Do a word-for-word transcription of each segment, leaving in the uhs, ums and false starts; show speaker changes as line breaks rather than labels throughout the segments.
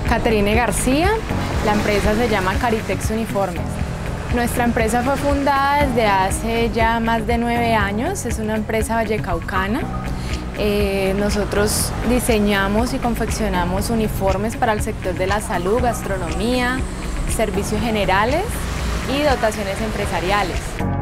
Caterine García, la empresa se llama Caritex Uniformes. Nuestra empresa fue fundada desde hace ya más de nueve años, es una empresa vallecaucana. Eh, nosotros diseñamos y confeccionamos uniformes para el sector de la salud, gastronomía, servicios generales y dotaciones empresariales.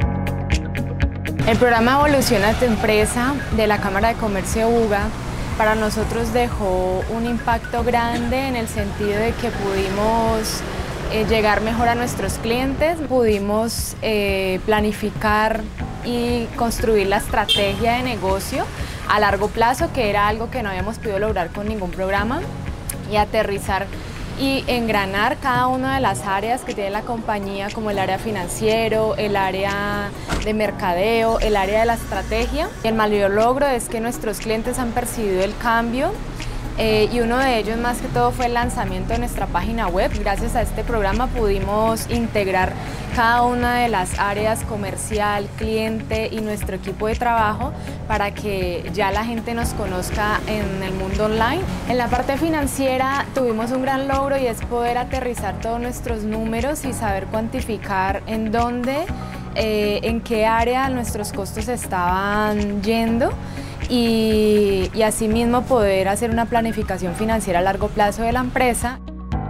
El programa Evoluciona tu Empresa de la Cámara de Comercio UGA para nosotros dejó un impacto grande en el sentido de que pudimos eh, llegar mejor a nuestros clientes, pudimos eh, planificar y construir la estrategia de negocio a largo plazo, que era algo que no habíamos podido lograr con ningún programa, y aterrizar y engranar cada una de las áreas que tiene la compañía, como el área financiero, el área de mercadeo, el área de la estrategia. El mayor logro es que nuestros clientes han percibido el cambio eh, y uno de ellos más que todo fue el lanzamiento de nuestra página web. Gracias a este programa pudimos integrar cada una de las áreas comercial, cliente y nuestro equipo de trabajo para que ya la gente nos conozca en el mundo online. En la parte financiera tuvimos un gran logro y es poder aterrizar todos nuestros números y saber cuantificar en dónde, eh, en qué área nuestros costos estaban yendo y, y asimismo poder hacer una planificación financiera a largo plazo de la empresa.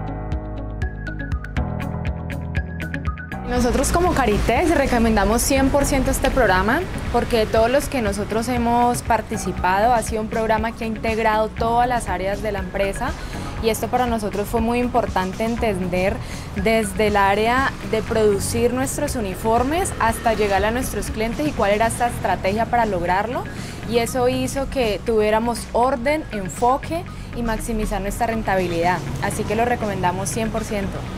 Nosotros como Caritex recomendamos cien por ciento este programa porque todos los que nosotros hemos participado ha sido un programa que ha integrado todas las áreas de la empresa y esto para nosotros fue muy importante entender desde el área de producir nuestros uniformes hasta llegar a nuestros clientes y cuál era esta estrategia para lograrlo, y eso hizo que tuviéramos orden, enfoque y maximizar nuestra rentabilidad, así que lo recomendamos cien por ciento.